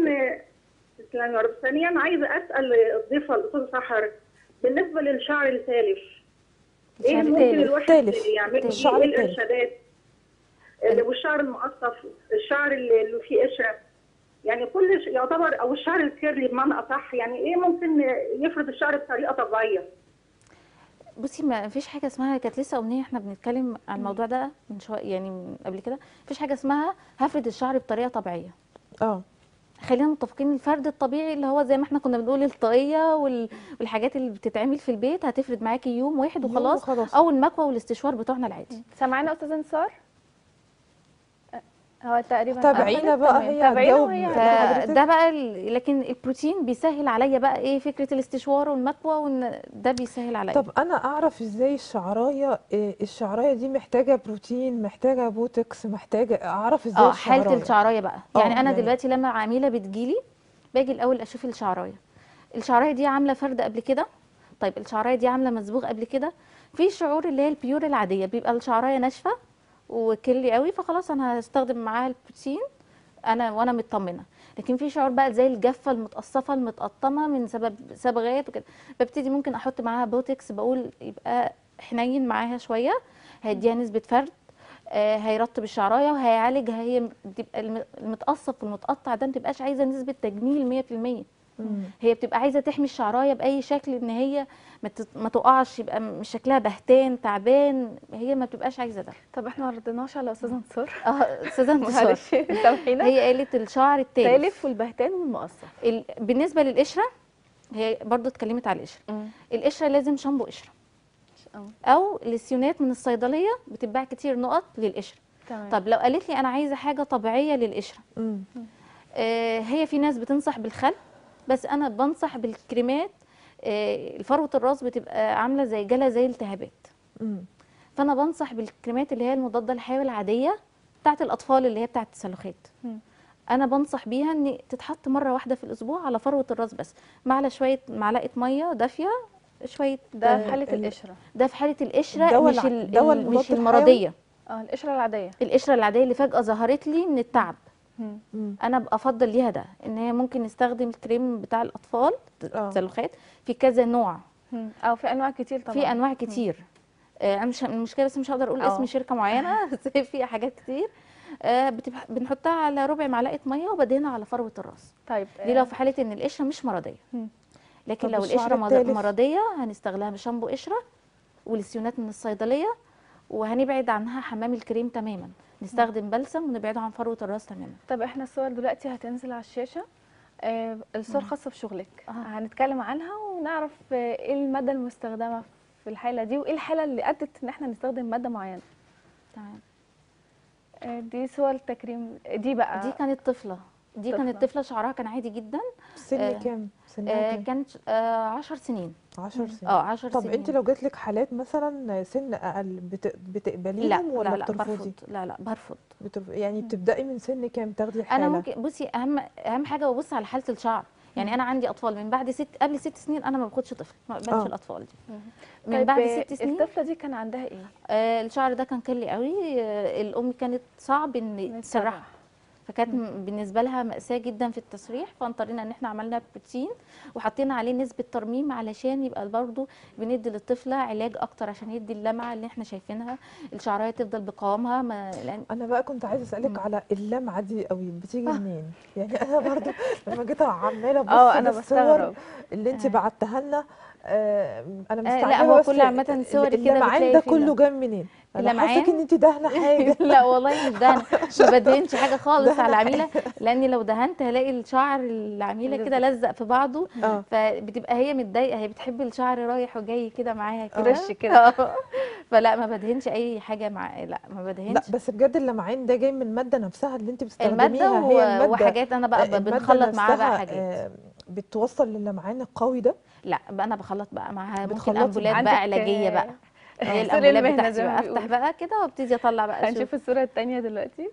تسلمي يا رب. ثانيا عايزه اسال الضيفه الاستاذه سحر بالنسبه للشعر التالف، ايه ممكن الواحد يعمله؟ الشعر ايه الارشادات؟ والشعر المقصف، الشعر اللي فيه قشره، يعني كل يعتبر، او الشعر الكيرلي بمعنى اصح، يعني ايه ممكن يفرد الشعر بطريقه طبيعيه؟ بصي ما فيش حاجه اسمها، كانت لسه امنيه احنا بنتكلم عن الموضوع ده من شويه، يعني من قبل كده، مفيش حاجه اسمها هفرد الشعر بطريقه طبيعيه. خلينا متفقين الفرد الطبيعي اللي هو زي ما احنا كنا بنقول الطاقيه والحاجات اللي بتتعمل في البيت هتفرد معاكي يوم واحد وخلاص. او المكوى والاستشوار بتوعنا العادي. سامعانا استاذه انتصار؟ هو تقريبا تابعينا بقى، هي هتجاوب ده بقى لكن البروتين بيسهل عليا بقى ايه فكره الاستشوار والمكوى، وان ده بيسهل عليا. طب انا اعرف ازاي الشعرايه دي محتاجه بروتين، محتاجه بوتوكس، محتاجه اعرف ازاي الشعرايه؟ حاله الشعرايه بقى، يعني انا دلوقتي لما عميله بتجيلي باجي الاول اشوف الشعرايه دي عامله فرد قبل كده، طيب الشعرايه دي عامله مصبوغ قبل كده. في شعور اللي هي البيور العاديه بيبقى الشعرايه ناشفه وكيرلي قوي، فخلاص انا هستخدم معاها البروتين وانا مطمنه. لكن في شعور بقى زي الجافه المتقصفه المتقطمه من سبب صبغات وكده، ببتدي ممكن احط معاها بوتكس، بقول يبقى حنين معاها شويه، هيديها نسبه فرد، هيرطب الشعرايه وهيعالج. هي بتبقى المتقصف والمتقطع ده ما بتبقاش عايزه نسبه تجميل 100%، هي بتبقى عايزه تحمي الشعرايه باي شكل، ان هي ما تقعش، يبقى مش شكلها بهتان تعبان، هي ما بتبقاش عايزه ده. طب احنا ما ردناش على استاذه انتصار. استاذه انتصار سامحينا. هي قالت الشعر التالف والبهتان والمقصف. بالنسبه للقشره هي برضو اتكلمت على القشره. القشره لازم شامبو قشره او لسيونات من الصيدليه بتتباع كتير نقط للقشره. طب لو قالت لي انا عايزه حاجه طبيعيه للقشره، هي في ناس بتنصح بالخل، بس انا بنصح بالكريمات. فروه الراس بتبقى عامله زي جلة زي التهابات، فانا بنصح بالكريمات اللي هي المضاده للحيوي العاديه بتاعت الاطفال اللي هي بتاعت التسلخات. مم. انا بنصح بيها ان تتحط مره واحده في الاسبوع على فروه الراس بس، مع شويه معلقه ميه دافيه، شويه ده في حاله ال- القشره. ده في حاله القشره، الدواء مش الدواء مش المضاد المرضيه. القشره العاديه. القشره العاديه اللي فجاه ظهرت لي من التعب، مم. مم. انا بفضل ليها ده، ان هي ممكن نستخدم الكريم بتاع الاطفال اه التسلخات في كذا نوع، او في انواع كتير طبعا. في انواع كتير. انا مش المشكله، بس مش هقدر اقول اسم شركه معينه بس هي فيها حاجات كتير. بنحطها على ربع معلقه ميه وبدهنها على فروه الراس، طيب دي لو في حاله ان القشره مش مرضيه. مم. لكن طب لو الشعر القشره التالف؟ مرضيه هنستغلها بشامبو قشره ولسيونات من الصيدليه، وهنبعد عنها حمام الكريم تماما، نستخدم بلسم ونبعده عن فروه الراس تماما. طب احنا الصور دلوقتي هتنزل على الشاشه، الصور خاصه بشغلك، هنتكلم عنها ونعرف ايه الماده المستخدمه في الحاله دي، وايه الحاله اللي ادت ان احنا نستخدم ماده معينه. تمام. دي صور تكريم، دي بقى دي كانت طفله، دي كانت طفله شعرها كان عادي جدا. سن كام؟ سنها كام؟ كانت 10 سنين. 10 سنين. 10 طب سنين. انت لو جات لك حالات مثلا سن اقل بتقبليهم ولا لا بترفضي؟ برفض، لا برفض. يعني بتبدأي من سن كام تاخدي الحالة؟ انا ممكن بصي، اهم حاجه ببص على حاله الشعر. يعني انا عندي اطفال من بعد قبل 6 سنين انا ما باخدش طفل، ما بقبلش الاطفال دي. من طيب بعد 6 سنين الطفله دي كان عندها ايه؟ الشعر ده كان كلي قوي. الام كانت صعب ان تسرحه، فكانت بالنسبه لها مأساة جدا في التسريح، فاضطرينا ان احنا عملنا بروتين وحطينا عليه نسبه ترميم علشان يبقى برضه بندي للطفله علاج اكتر عشان يدي اللمعه اللي احنا شايفينها، الشعرايه تفضل بقوامها. انا بقى كنت عايزه اسالك على اللمعه دي قوي، بتيجي منين؟ يعني انا برضو لما جيت عماله ابص انا للصور بستغرب اللي انت بعتها لنا، انا لا مستعجبه، هو بس كل عامه صوري كده اللمعان بتلاقي ده فيه كله جاي منين؟ انا اللمعان؟ حاسه ان انت دهنه حاجه. لا والله مش دهنه، ما بدهنش حاجه خالص دهنة على العميله، لاني لو دهنت هلاقي الشعر العميله كده لزق في بعضه، فبتبقى هي متضايقه، هي بتحب الشعر رايح وجاي كده معاها كده رش كده. فلا ما بدهنش اي حاجه لا ما بدهنش. لا بس بجد اللمعان ده جاي من الماده نفسها اللي انت الماده بتستخدميها، هي الماده وحاجات انا بقى المادة بنخلط معاها بقى نفسها، حاجات بتوصل للمعان القوي ده. لا بقى انا بخلط بقى معاها ممكن بتخلطي امبولات عندك بقى علاجيه بقى، هي سر الامبولات المهنة بتاعتي زي ما بقى افتح بيقولوا. بقى كده وابتدي اطلع بقى هنشوف الصورة التانية دلوقتي.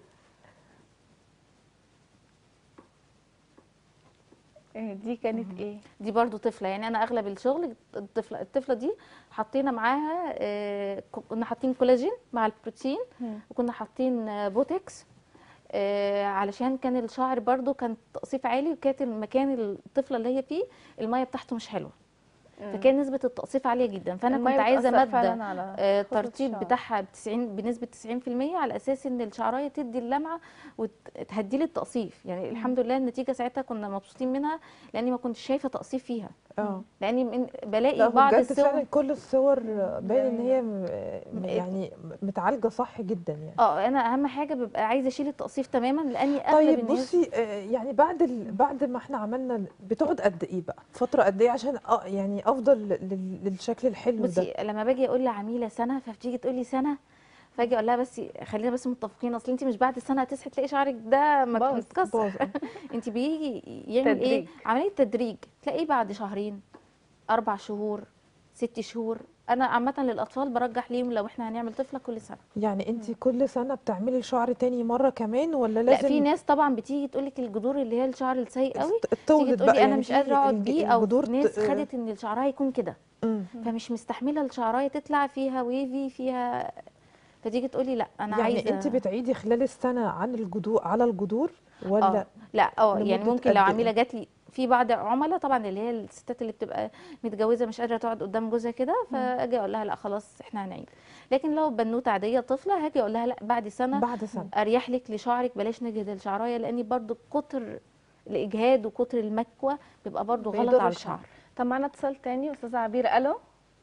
دي كانت ايه؟ دي برضو طفله، يعني انا اغلب الشغل الطفله دي حطينا معاها كنا حاطين كولاجين مع البروتين، وكنا حاطين بوتكس علشان كان الشعر برضو كان تقصيف عالي، وكانت المكان الطفله اللي هي فيه الميه بتاعته مش حلوه، فكان نسبه التقصيف عاليه جدا، فانا كنت عايزه ماده ترطيب بتاعها بنسبه 90% على اساس ان الشعرايه تدي اللمعه وتهدي لي التقصيف. يعني الحمد لله النتيجه ساعتها كنا مبسوطين منها، لاني ما كنتش شايفه تقصيف فيها. لاني بلاقي بعض بجد الصور فعلا كل الصور باين ان هي يعني متعالجه صح جدا يعني. انا اهم حاجه ببقى عايزه اشيل التقصيف تماما، لاني اغلب طيب الناس بصي يعني بعد ما احنا عملنا بتقعد قد ايه بقى فتره قد ايه عشان يعني افضل للشكل الحلو ده؟ بصي لما باجي اقول لعميله سنه فبتيجي تقول لي سنه، فاجي اقول لها بس خلينا بس متفقين، اصل انت مش بعد سنه هتصحي تلاقي شعرك ده متكسر انت بيجي يعمل تدريج. ايه عمليه تدريج، تلاقيه بعد شهرين 4 شهور 6 شهور. انا عامه للاطفال برجح ليهم لو احنا هنعمل طفله كل سنه. يعني انت كل سنه بتعملي الشعر تاني مره كمان ولا لازم؟ لا في ناس طبعا بتيجي تقول لك الجذور اللي هي الشعر السيء قوي تيجي تقول لي يعني انا مش قادره اقعد بيه، او ناس خدت ان الشعرايه يكون كده فمش مستحمله الشعرايه تطلع فيها ويفي فيها، فتيجي تقولي لا انا يعني عايزه. انت بتعيدي خلال السنه عن الجذور على الجذور ولا؟ لا يعني ممكن لو عميله جات لي في بعض عملاء طبعا اللي هي الستات اللي بتبقى متجوزه مش قادره تقعد قدام جوزها كده، فاجي اقول لها لا خلاص احنا هنعيد. لكن لو بنوته عاديه طفله هاجي اقول لها لا بعد سنه اريح لك لشعرك، بلاش نجهد الشعرايه، لان برضو كتر الاجهاد وكتر المكوى بيبقى برضو غلط على الشعر. طب معانا اتصال تاني، استاذه عبير. الو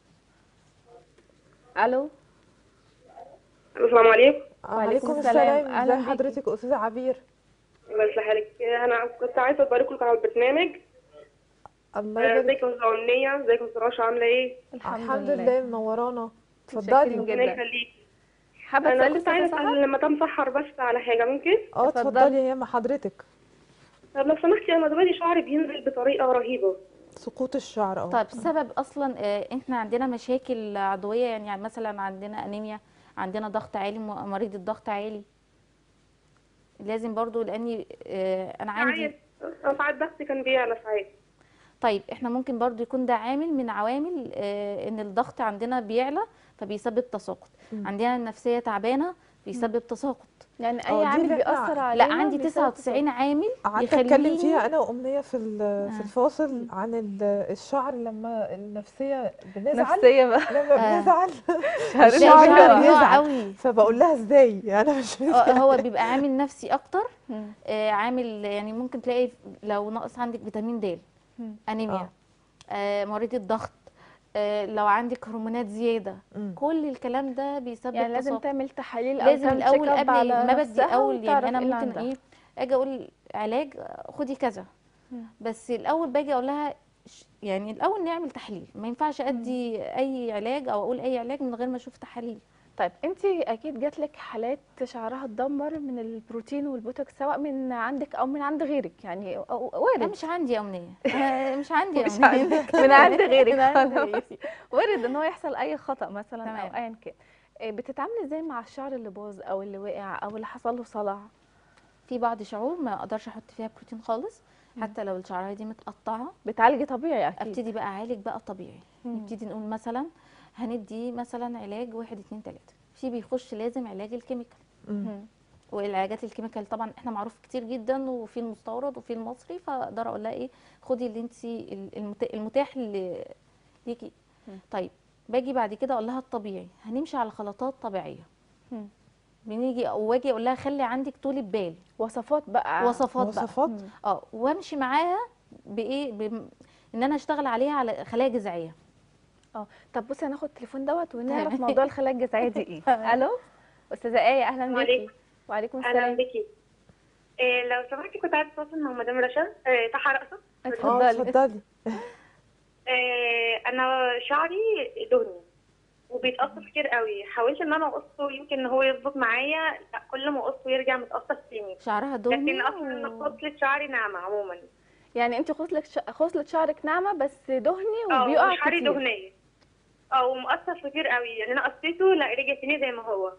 الو. السلام عليكم. وعليكم السلام. ازي حضرتك استاذه عبير؟ الله يصلح حالك. انا كنت عايزه ابارك لكم على البرنامج. الله يبارك. ازيك يا استاذه امنيه؟ ازيك يا استاذه رشا؟ عامله ايه؟ الحمد لله منورانا. اتفضلي. ربنا يخليكي. حابه انا كنت عايزه اسال مدام سحر بس على حاجه، ممكن؟ اتفضلي يا ما حضرتك. طب لو سمحتي انا دلوقتي شعري بينزل بطريقه رهيبه. سقوط الشعر طيب السبب اصلا احنا عندنا مشاكل عضويه، يعني مثلا عندنا انيميا، عندنا ضغط عالي، مريض الضغط عالي. لازم برضو لاني انا عندي. ساعات ضغطي كان بيعلى ساعات. طيب احنا ممكن برضو يكون ده عامل من عوامل ان الضغط عندنا بيعلى فبيسبب تساقط. عندنا النفسية تعبانة بيسبب تساقط. يعني اه اي دي عامل اللي احنا بيأثر لا علينا عندي بيسبب 99 عامل قعدت اتكلم يخليني فيها انا وامنيه في في الفاصل مم. عن الشعر لما النفسيه بنزعل، نفسيه بقى. لما بنزعل شعرنا تلاقي الشعر الشعر بيقع بيزعل. قوي. فبقول لها ازاي انا مش هو بيبقى عامل نفسي اكتر. مم. عامل يعني ممكن تلاقي لو ناقص عندك فيتامين د، مم. انيميا، مريض الضغط، لو عندك هرمونات زياده، كل الكلام ده بيسبب يعني لازم تساقط. تعمل تحاليل او لازم تعمل الاول تشيك اب قبل على ما بدي نفسها اول يعني وتعرف انا ايه اللي ممكن عندها. ايه اجي اقول علاج خدي كذا، مم. بس الاول باجي اقول لها يعني الاول نعمل تحليل. ما ينفعش ادي اي علاج او اقول اي علاج من غير ما اشوف تحاليل. طيب انت اكيد جات لك حالات شعرها اتدمر من البروتين والبوتوكس سواء من عندك او من عند غيرك، يعني انا وارد. مش عندي امنيه مش عندي مش امنيه عندك من عند غيرك من عند خلاص. غيري. وارد ان هو يحصل اي خطأ مثلا او تمام. ايا كان. بتتعاملي ازاي مع الشعر اللي باظ او اللي وقع او اللي حصل له صلع؟ في بعض شعور ما اقدرش احط فيها بروتين خالص، حتى لو الشعرايه دي متقطعه بتعالجي طبيعي اكيد. ابتدي بقى اعالج بقى طبيعي. مم. نبتدي نقول مثلا هندي مثلا علاج 1 2 3، في بيخش لازم علاج الكيميكال. مم. والعلاجات الكيميكال طبعا احنا معروف كتير جدا، وفي المستورد وفي المصري، فاقدر اقول لها ايه خدي اللي انت المتاح ليكي. طيب باجي بعد كده اقول لها الطبيعي هنمشي على خلطات طبيعيه. مم. بنيجي واجي اقول لها خلي عندك طولة بال، وصفات بقى. وصفات بقى. وصفات. وامشي معاها بايه ان انا اشتغل عليها على خلايا جذعيه. طب بصي هناخد التليفون دوت ونعرف موضوع الخلايا الجذعيه دي ايه. الو استاذه ايه، اهلا بيكي. عليكم. وعليكم اهلا السلام. بيكي. لو سمحتي كنت عايزه اتواصل مع مدام رشا صح رأسه. اتفضلي. انا شعري دهني وبيتقص كتير قوي، حاولت ان انا اقصه يمكن هو يظبط معايا، لا كل ما اقصه يرجع متقصف تاني. شعرها دهني لكن اصلا خصلة شعري ناعمه عموما. يعني انت خصلة شعرك ناعمه بس دهني وبيقع شعري كتير. دهنيه ومقصف كتير قوي، يعني انا قصيته لا رجع تاني زي ما هو.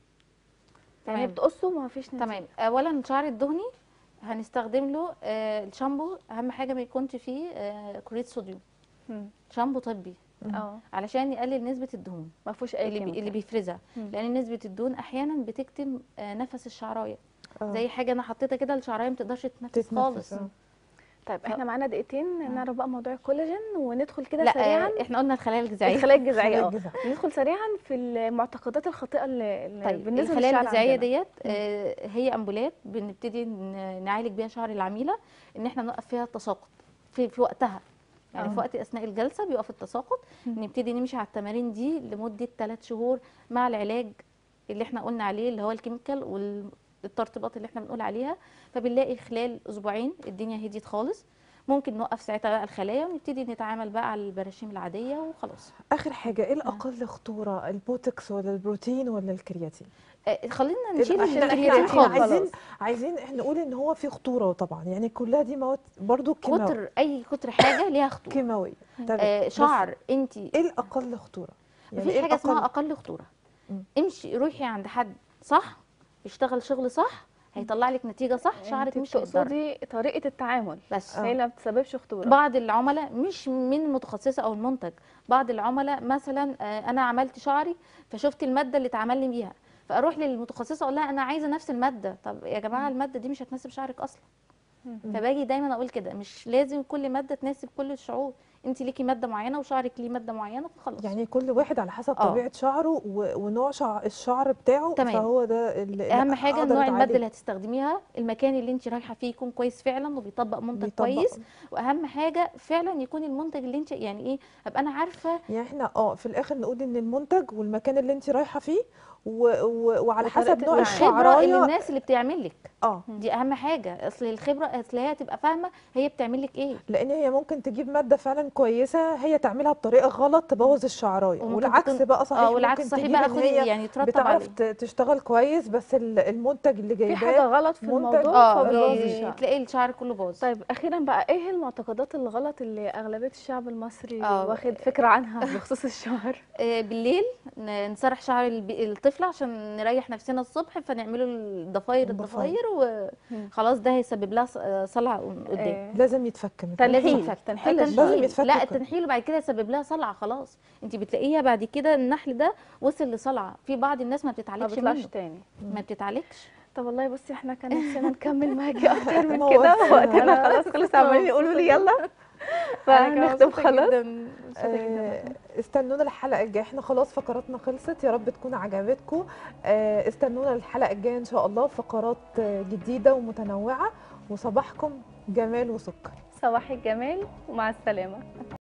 يعني تمام. بتقصه وما فيش نتيجه. تمام. اولا شعر الدهني هنستخدم له الشامبو، اهم حاجه ما يكونش فيه كلوريد صوديوم. مم. شامبو طبي اه علشان يقلل نسبه الدهون ما فيهوش اي اللي كيميكال. بيفرزها. مم. لان نسبه الدهون احيانا بتكتم نفس الشعرايه. آه. زي حاجه انا حطيتها كده الشعرايه ما تقدرش تتنفس خالص. طيب احنا معانا دقيقتين نعرف بقى موضوع الكولاجين وندخل كده لا سريعا. احنا قلنا الخلايا الجذعيه. الخلايا الجذعيه خلايا الجذع. ندخل سريعا في المعتقدات الخاطئه اللي طيب بالنسبه الخلايا للشعر الجذعيه عندنا. ديت هي امبولات بنبتدي نعالج بيها شعر العميله، ان احنا نوقف فيها التساقط في وقتها. يعني في وقت اثناء الجلسه بيقف التساقط. نبتدي نمشي على التمارين دي لمده 3 شهور مع العلاج اللي احنا قلنا عليه اللي هو الكيميكال والترطيبات اللي احنا بنقول عليها. فبنلاقي خلال اسبوعين الدنيا هديت خالص. ممكن نوقف ساعتها بقى الخلايا ونبتدي نتعامل بقى على البراشيم العاديه وخلاص. اخر حاجه، ايه الاقل خطوره، البوتوكس ولا البروتين ولا الكرياتين؟ خلينا نشيل احنا الكرياتين خالص. عايزين نقول ان هو في خطوره طبعا، يعني كلها دي مواد برضو كتر حاجه ليها خطوره كيماويه. تمام. شعر انت ايه الاقل خطوره؟ مفيش إيه حاجه اسمها الأقل؟ اقل خطوره. امشي روحي عند حد صح يشتغل شغل صح هيطلع لك نتيجه صح، شعرك مش هيتضرر. تقصدي طريقه التعامل بس هي اللي ما بتسببش خطوره. بعض العملاء مش من المتخصصه او المنتج، بعض العملاء مثلا انا عملت شعري فشفت الماده اللي اتعمل لي بيها، فاروح للمتخصصه اقول لها انا عايزه نفس الماده. طب يا جماعه الماده دي مش هتناسب شعرك اصلا. فباجي دايما اقول كده مش لازم كل ماده تناسب كل الشعور، انت ليكي ماده معينه وشعرك ليه ماده معينه وخلاص. يعني كل واحد على حسب طبيعه شعره ونوع الشعر بتاعه. تمام. فهو ده اللي اهم حاجه أقدر نوع أتعالج. الماده اللي هتستخدميها، المكان اللي انت رايحه فيه يكون كويس فعلا وبيطبق منتج كويس، واهم حاجه فعلا يكون المنتج اللي انت يعني ايه ابقى انا عارفه. يعني احنا في الاخر نقول ان المنتج والمكان اللي انت رايحه فيه وعلى حسب نوع والخبره الشعرايه اللي الناس اللي بتعمل لك دي اهم حاجه. اصل الخبره اصل هي تبقى فاهمه هي بتعمل لك ايه، لان هي ممكن تجيب ماده فعلا كويسه هي تعملها بطريقه غلط تبوظ الشعرايه، والعكس بقى صحيح. والعكس ممكن صحيح تجيب بقى ان خدي هي يعني ترتب بتعرف عليه تشتغل كويس بس المنتج اللي جايباه في حاجه غلط في الموضوع فبيبوظ الشعر. تلاقي الشعر كله باظ. طيب اخيرا بقى ايه المعتقدات الغلط اللي اغلبيه الشعب المصري واخد فكره عنها بخصوص الشعر؟ بالليل نسرح شعر الطفل الضفله عشان نريح نفسنا الصبح، فنعمله الضفاير الضفاير. وخلاص ده هيسبب لها صلع قدام. لازم يتفك من تنحيل تنحيل لازم التنحيل، يتفك لا كله. التنحيل وبعد كده يسبب لها صلع. خلاص انت بتلاقيها بعد كده النحل ده وصل لصلعه. في بعض الناس ما ما بتتعالجش بيطلعش منه، تاني. ما بتتعالجش. طب والله بصي احنا كان نفسنا نكمل معاكي اكتر من نورتينا. كده، وقتنا خلاص خلص، عمالين يقولوا لي يلا فهنختم خلاص. استنونا الحلقه الجايه، احنا خلاص فقراتنا خلصت، يا رب تكون عجبتكم. استنونا الحلقه الجايه ان شاء الله، فقرات جديده ومتنوعه، وصباحكم جمال وسكر. صباح الجمال ومع السلامه.